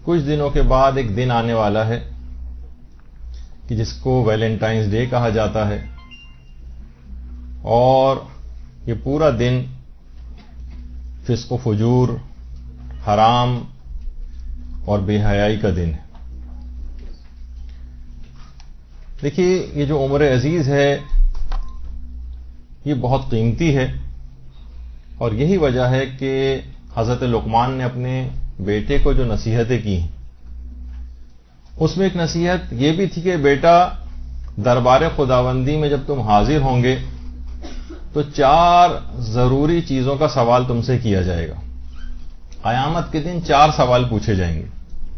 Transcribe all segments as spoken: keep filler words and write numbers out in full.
کچھ دنوں کے بعد ایک دن آنے والا ہے کہ جس کو ویلنٹائنز ڈے کہا جاتا ہے، اور یہ پورا دن فسق و فجور، حرام اور بے حیائی کا دن ہے۔ دیکھیے، یہ جو عمر عزیز ہے یہ بہت قیمتی ہے، اور یہی وجہ ہے کہ حضرت لقمان نے اپنے بیٹے کو جو نصیحتیں کی ہیں اس میں ایک نصیحت یہ بھی تھی کہ بیٹا، دربار خداوندی میں جب تم حاضر ہوں گے تو چار ضروری چیزوں کا سوال تم سے کیا جائے گا۔ قیامت کے دن چار سوال پوچھے جائیں گے۔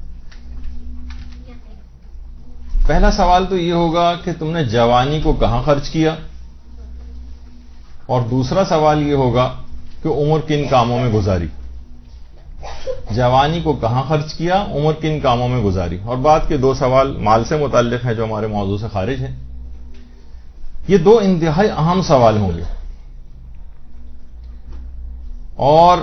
پہلا سوال تو یہ ہوگا کہ تم نے جوانی کو کہاں خرچ کیا، اور دوسرا سوال یہ ہوگا کہ عمر کن کاموں میں گزاری۔ جوانی کو کہاں خرچ کیا، عمر کن کاموں میں گزاری، اور بعد کے دو سوال مال سے متعلق ہیں جو ہمارے موضوع سے خارج ہیں۔ یہ دو انتہائی اہم سوال ہوں گے، اور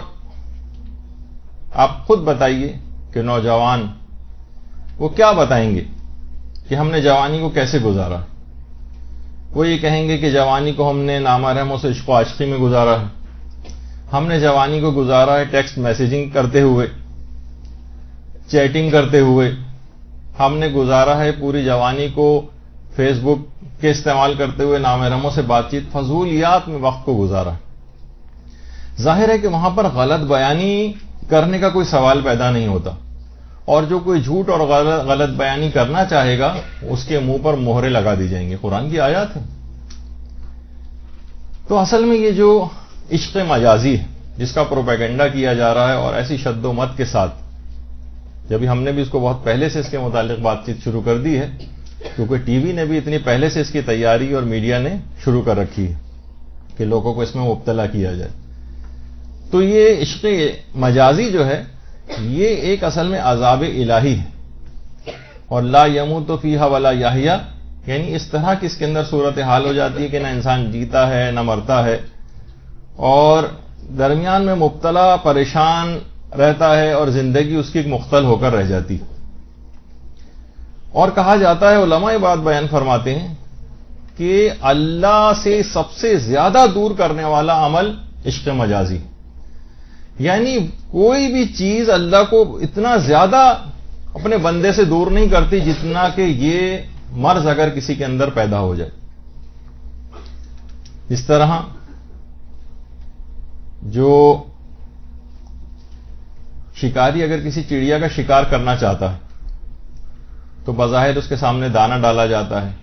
آپ خود بتائیے کہ نوجوان وہ کیا بتائیں گے کہ ہم نے جوانی کو کیسے گزارا۔ وہ یہ کہیں گے کہ جوانی کو ہم نے نامحرموں سے عشق و عاشقی میں گزارا ہے، ہم نے جوانی کو گزارا ہے ٹیکسٹ میسیجنگ کرتے ہوئے، چیٹنگ کرتے ہوئے، ہم نے گزارا ہے پوری جوانی کو فیس بک کے استعمال کرتے ہوئے، نامحرموں سے بات چیت، فضولیات میں وقت کو گزارا۔ ظاہر ہے کہ وہاں پر غلط بیانی کرنے کا کوئی سوال پیدا نہیں ہوتا، اور جو کوئی جھوٹ اور غلط بیانی کرنا چاہے گا اس کے منہ پر مہرے لگا دی جائیں گے۔ قرآن کی آیات ہیں۔ تو اصل میں یہ جو عشق مجازی ہے جس کا پروپیگنڈا کیا جا رہا ہے، اور ایسی شد و مت کے ساتھ، جبھی ہم نے بھی اس کو بہت پہلے سے اس کے متعلق بات چیت شروع کر دی ہے، کیونکہ ٹی وی نے بھی اتنی پہلے سے اس کی تیاری اور میڈیا نے شروع کر رکھی ہے کہ لوگوں کو اس میں مبتلا کیا جائے۔ تو یہ عشق مجازی جو ہے یہ ایک اصل میں عذاب الہی ہے، اور لا یموت فیہا ولا یحیا، یعنی اس طرح کی اس کے اندر صورتحال ہو جاتی ہے کہ نہ انسان جیتا ہے نہ مرتا ہے، اور درمیان میں مبتلا پریشان رہتا ہے، اور زندگی اس کی ایک مختل ہو کر رہ جاتی۔ اور کہا جاتا ہے، علماء بات بیان فرماتے ہیں کہ اللہ سے سب سے زیادہ دور کرنے والا عمل عشق مجازی، یعنی کوئی بھی چیز اللہ کو اتنا زیادہ اپنے بندے سے دور نہیں کرتی جتنا کہ یہ مرض اگر کسی کے اندر پیدا ہو جائے۔ اس طرح جو شکاری اگر کسی چڑیا کا شکار کرنا چاہتا ہے تو بظاہر اس کے سامنے دانہ ڈالا جاتا ہے،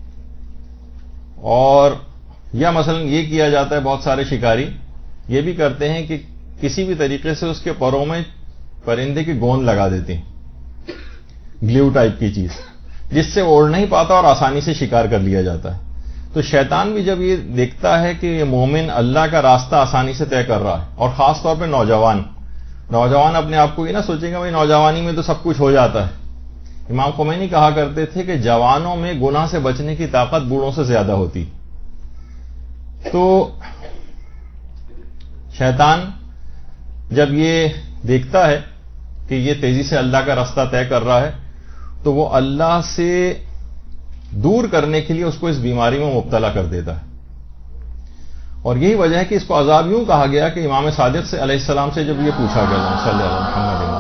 اور یا مثلا یہ کیا جاتا ہے، بہت سارے شکاری یہ بھی کرتے ہیں کہ کسی بھی طریقے سے اس کے پروں میں پرندے کی گوند لگا دیتے ہیں، گلیو ٹائپ کی چیز، جس سے اوڑ نہیں پاتا اور آسانی سے شکار کر لیا جاتا ہے۔ تو شیطان بھی جب یہ دیکھتا ہے کہ یہ مومن اللہ کا راستہ آسانی سے طے کر رہا ہے، اور خاص طور پہ نوجوان نوجوان اپنے آپ کو یہ نہ سوچیں گے بھائی نوجوانی میں تو سب کچھ ہو جاتا ہے۔ امام خمینی کہا کرتے تھے کہ جوانوں میں گناہ سے بچنے کی طاقت بوڑھوں سے زیادہ ہوتی۔ تو شیطان جب یہ دیکھتا ہے کہ یہ تیزی سے اللہ کا راستہ طے کر رہا ہے تو وہ اللہ سے دور کرنے کے لیے اس کو اس بیماری میں مبتلا کر دیتا ہے، اور یہی وجہ ہے کہ اس کو عذاب یوں کہا گیا کہ امام صادق سے علیہ السلام سے جب یہ پوچھا گیا صلی اللہ علیہ وسلم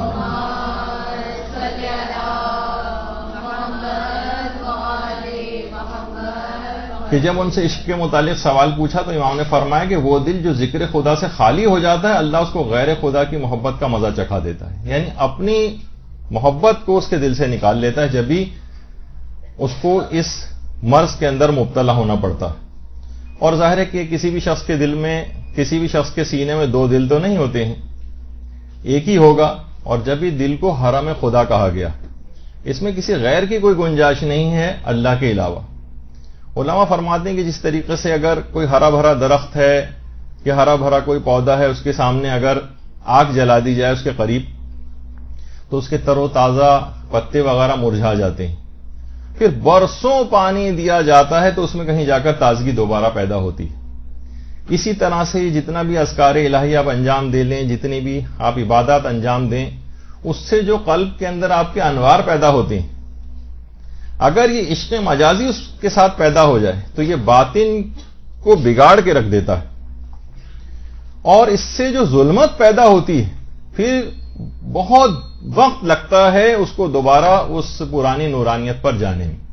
کہ جب ان سے عشق کے متعلق سوال پوچھا تو امام نے فرمایا کہ وہ دل جو ذکر خدا سے خالی ہو جاتا ہے اللہ اس کو غیر خدا کی محبت کا مزہ چکھا دیتا ہے، یعنی اپنی محبت کو اس کے دل سے نکال لیتا ہے، جب بھی اس کو اس مرض کے اندر مبتلا ہونا پڑتا ہے۔ اور ظاہر ہے کہ کسی بھی شخص کے دل میں، کسی بھی شخص کے سینے میں دو دل تو نہیں ہوتے ہیں، ایک ہی ہوگا، اور جب بھی دل کو حرم خدا کہا گیا اس میں کسی غیر کی کوئی گنجائش نہیں ہے اللہ کے علاوہ۔ علماء فرماتے ہیں کہ جس طریقے سے اگر کوئی ہرا بھرا درخت ہے کہ ہرا بھرا کوئی پودا ہے، اس کے سامنے اگر آگ جلا دی جائے اس کے قریب تو اس کے تر و تازہ پتے وغیرہ مرجھا جاتے ہیں، پھر برسوں پانی دیا جاتا ہے تو اس میں کہیں جا کر تازگی دوبارہ پیدا ہوتی ہے۔ اسی طرح سے جتنا بھی اذکار الہی آپ انجام دے لیں، جتنی بھی آپ عبادات انجام دیں، اس سے جو قلب کے اندر آپ کے انوار پیدا ہوتے ہیں، اگر یہ عشق مجازی اس کے ساتھ پیدا ہو جائے تو یہ باطن کو بگاڑ کے رکھ دیتا ہے، اور اس سے جو ظلمت پیدا ہوتی ہے پھر بہت وقت لگتا ہے اس کو دوبارہ اس پرانی نورانیت پر جانے میں۔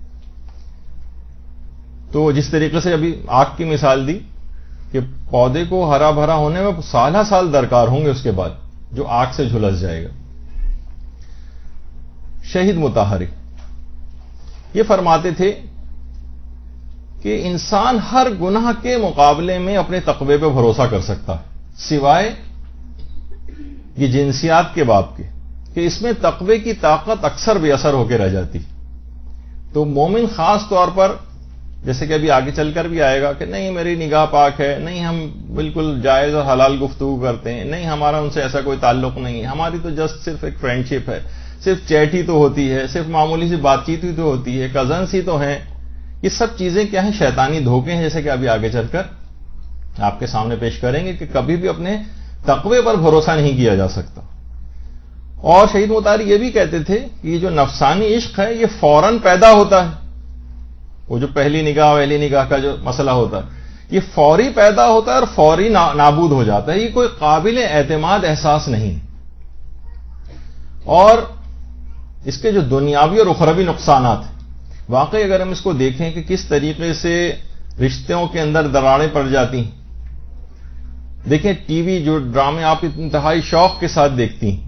تو جس طریقے سے ابھی آگ کی مثال دی کہ پودے کو ہرا بھرا ہونے میں سالہ سال درکار ہوں گے اس کے بعد جو آگ سے جھلس جائے گا۔ شہید مطہری یہ فرماتے تھے کہ انسان ہر گناہ کے مقابلے میں اپنے تقوی پہ بھروسہ کر سکتا ہے سوائے یہ جنسیات کے باب کے، کہ اس میں تقوی کی طاقت اکثر بے اثر ہو کے رہ جاتی۔ تو مومن خاص طور پر، جیسے کہ ابھی آگے چل کر بھی آئے گا کہ نہیں میری نگاہ پاک ہے، نہیں ہم بالکل جائز اور حلال گفتگو کرتے ہیں، نہیں ہمارا ان سے ایسا کوئی تعلق نہیں ہے، ہماری تو جسٹ صرف ایک فرینڈ شپ ہے، صرف چیٹ ہی تو ہوتی ہے، صرف معمولی سی بات چیت ہی تو ہوتی ہے، کزنس ہی تو ہیں۔ یہ سب چیزیں کیا ہیں؟ شیطانی دھوکے ہیں، جیسے کہ ابھی آگے چل کر آپ کے سامنے پیش کریں گے کہ کبھی بھی اپنے تقوی پر بھروسہ نہیں کیا جا سکتا۔ اور شہید مطہری یہ بھی کہتے تھے کہ یہ جو نفسانی عشق ہے یہ فوراً پیدا ہوتا ہے، وہ جو پہلی نگاہ پہلی نگاہ کا جو مسئلہ ہوتا ہے یہ فوری پیدا ہوتا ہے اور فوری نابود ہو جاتا ہے، یہ کوئی قابل اعتماد احساس نہیں۔ اور اس کے جو دنیاوی اور اخروی نقصانات ہیں، واقعی اگر ہم اس کو دیکھیں کہ کس طریقے سے رشتوں کے اندر دراڑیں پڑ جاتی ہیں۔ دیکھیں ٹی وی جو ڈرامے آپ انتہائی شوق کے ساتھ دیکھتی ہیں،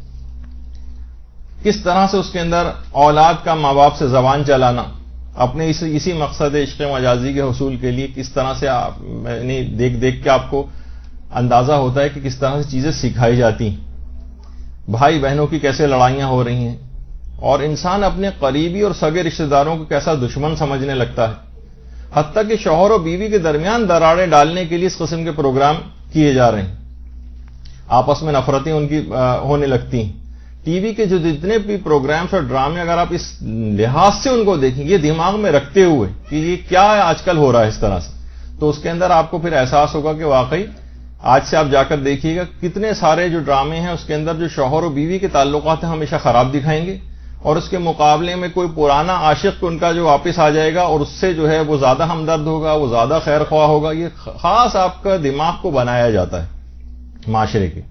کس طرح سے اس کے اندر اولاد کا ماں باپ سے زبان چلانا اپنے اس اسی مقصد عشق مجازی کے حصول کے لیے، کس طرح سے آپ یعنی دیکھ دیکھ کے آپ کو اندازہ ہوتا ہے کہ کس طرح سے چیزیں سکھائی جاتی ہیں، بھائی بہنوں کی کیسے لڑائیاں ہو رہی ہیں، اور انسان اپنے قریبی اور سگے رشتہ داروں کو کیسا دشمن سمجھنے لگتا ہے، حتیٰ کہ شوہر و بیوی کے درمیان دراڑیں ڈالنے کے لیے اس قسم کے پروگرام کیے جا رہے ہیں، آپس میں نفرتیں ان کی ہونے لگتی ہیں۔ ٹی وی کے جو جتنے بھی پروگرامز اور ڈرامے اگر آپ اس لحاظ سے ان کو دیکھیں یہ دماغ میں رکھتے ہوئے کہ یہ کیا آج کل ہو رہا ہے اس طرح سے، تو اس کے اندر آپ کو پھر احساس ہوگا کہ واقعی آج سے آپ جا کر دیکھیے گا کتنے سارے جو ڈرامے ہیں اس کے اندر جو شوہر و بیوی کے تعلقات ہیں ہمیشہ خراب دکھائیں گے، اور اس کے مقابلے میں کوئی پرانا عاشق ان کا جو واپس آ جائے گا اور اس سے جو ہے وہ زیادہ ہمدرد ہوگا، وہ زیادہ خیر خواہ ہوگا۔ یہ خاص آپ کا دماغ کو بنایا جاتا ہے معاشرے کے۔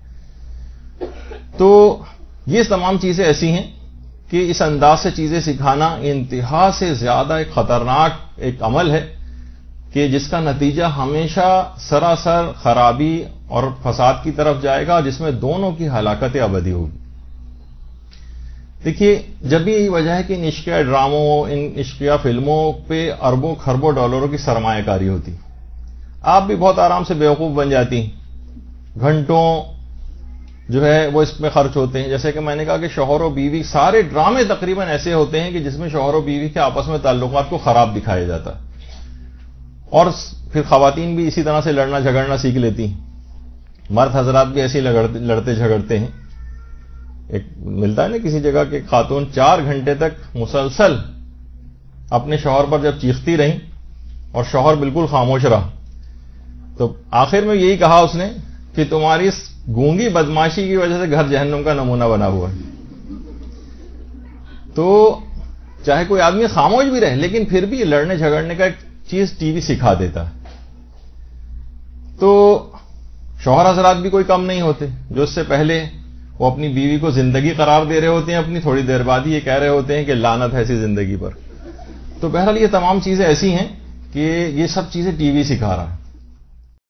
تو یہ تمام چیزیں ایسی ہیں کہ اس انداز سے چیزیں سکھانا انتہا سے زیادہ ایک خطرناک ایک عمل ہے کہ جس کا نتیجہ ہمیشہ سراسر خرابی اور فساد کی طرف جائے گا، جس میں دونوں کی ہلاکت ابدی ہوگی۔ دیکھیے جب بھی یہی وجہ ہے کہ ان عشقیہ ڈراموں، ان عشقیہ فلموں پہ اربوں خربوں ڈالروں کی سرمایہ کاری ہوتی، آپ بھی بہت آرام سے بیوقوف بن جاتی، گھنٹوں جو ہے وہ اس میں خرچ ہوتے ہیں۔ جیسے کہ میں نے کہا کہ شوہر و بیوی سارے ڈرامے تقریباً ایسے ہوتے ہیں کہ جس میں شوہر و بیوی کے آپس میں تعلقات کو خراب دکھایا جاتا ہے، اور پھر خواتین بھی اسی طرح سے لڑنا جھگڑنا سیکھ لیتی ہیں، مرد حضرات بھی ایسے لڑتے جھگڑتے ہیں۔ ایک ملتا ہے نا کسی جگہ کہ خاتون چار گھنٹے تک مسلسل اپنے شوہر پر جب چیختی رہیں اور شوہر بالکل خاموش رہا، تو آخر میں یہی کہا اس نے کہ تمہاری اس گونگی بدماشی کی وجہ سے گھر جہنم کا نمونہ بنا ہوا ہے۔ تو چاہے کوئی آدمی خاموش بھی رہے لیکن پھر بھی لڑنے جھگڑنے کا ایک چیز ٹی وی سکھا دیتا ہے۔ تو شوہر حضرات بھی کوئی کم نہیں ہوتے، جو اس سے پہلے وہ اپنی بیوی کو زندگی قرار دے رہے ہوتے ہیں، اپنی تھوڑی دیر بعد ہی یہ کہہ رہے ہوتے ہیں کہ لعنت ہے ایسی زندگی پر۔ تو بہرحال یہ تمام چیزیں ایسی ہیں کہ یہ سب چیزیں ٹی وی سکھا رہا ہے۔